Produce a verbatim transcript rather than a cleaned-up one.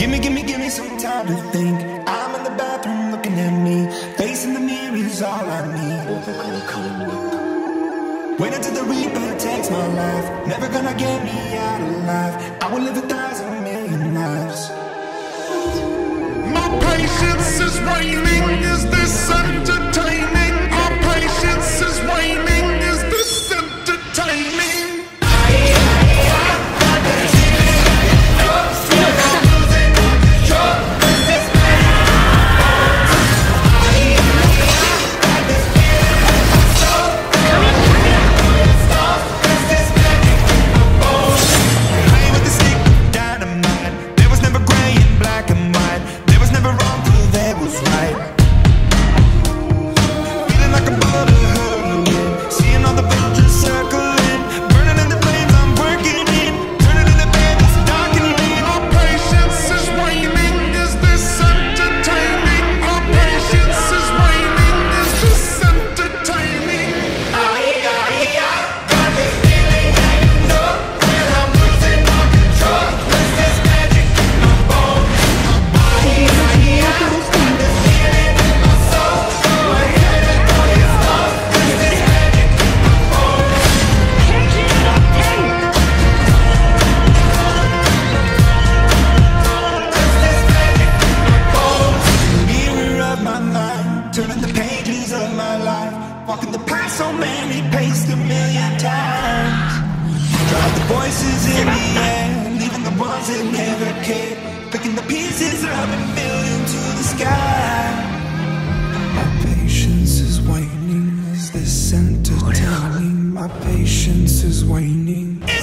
Give me, give me, give me some time to think. I'm in the bathroom looking at me. Facing the mirror is all I need. Wait until the Reaper takes my life. Never gonna get me out alive. I will live a thousand million lives. My patience is waning. Is this entertaining? Our patience is waning. Is this entertaining? Turning the pages of my life, walking the path so many paced a million times. Drive the voices in the air, leaving the ones that never cared. Picking the pieces up and building to the sky. My patience is waning. Is this entertaining? My patience is waning.